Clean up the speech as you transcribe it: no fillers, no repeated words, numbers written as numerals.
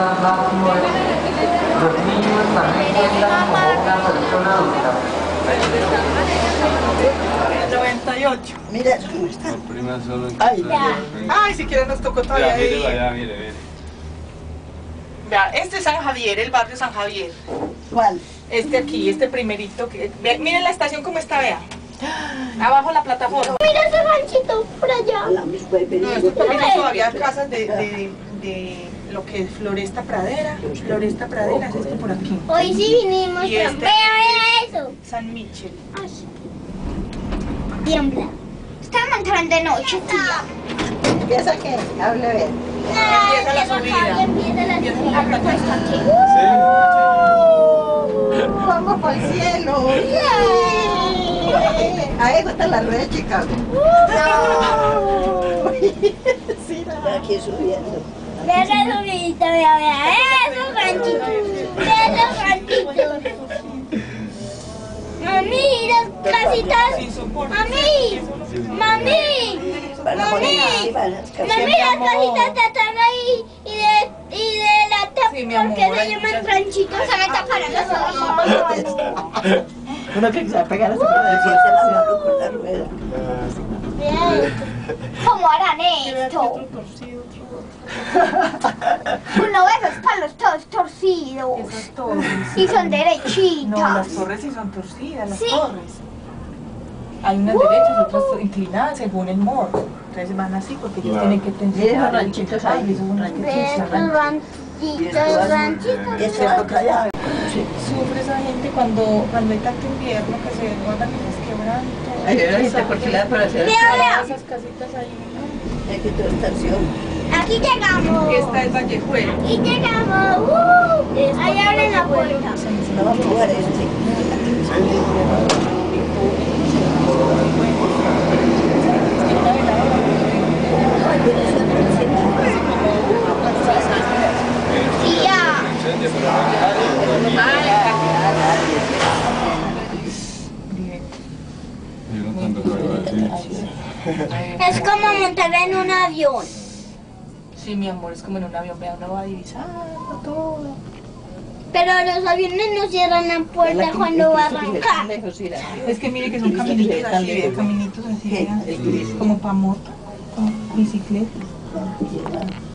Los niños también cuentan como una persona adulta. 98. Mira cómo está. Ay, ay, si quieren nos tocó todavía ahí. Mire. Vea, este es San Javier, el barrio San Javier. ¿Cuál? Este aquí, este primerito. Miren la estación cómo está, vea. Abajo la plataforma. Mira ese ranchito por allá. No, mis pueblos. No, esto es todavía casas de lo que es Floresta Pradera. Floresta Pradera es esto por aquí. Hoy sí vinimos. Y este- Vea eso. San Michel. Tiembla. Estamos entrando de noche, tía. ¿Empieza qué? Hable a ver. Empieza la subida. Empieza la subida. Vamos para el cielo. Ahí está la rueda de Chicago. Sí, aquí subiendo. Vea esa subidita, vea esos ranchitos. Vea esos ranchitos. Mami, las casitas. Mami, mami, mami, las casitas están ahí y de la tapa, Sí, mi porque amor, se hay llaman muchas- ranchitos, se me taparon los ojos. Uno que se va a pegar a su con la rueda. Mira esto. ¿Cómo harán esto? Uno ve esos palos todos torcidos Esas torres. y son derechitas. No, las torres sí son torcidas, las Sí. torres. Hay unas derechas y otras inclinadas según el morro. Entonces van así porque ellos tienen que pensar. Miren los ranchitos ahí, Ay, son unas ranchitos. Ve estos ranchitos. Eso es otra llave. Sufre esa gente cuando hay tanto invierno que se desbordan esas quebrantos. Ay, yo no hice por filar para hacer Vea, Esas casitas ahí. aquí toda estación. aquí llegamos. Esta es Vallejuela. Y llegamos. Ahí abren la puerta. No vamos a jugar este. Tía. Es como montar en un avión. Sí, mi amor, es como en un avión, vea, uno va divisando todo. Pero los aviones no cierran la puerta cuando va a arrancar. Es que mire que son caminitos así, vea, caminitos así, vea, como para moto, como bicicleta.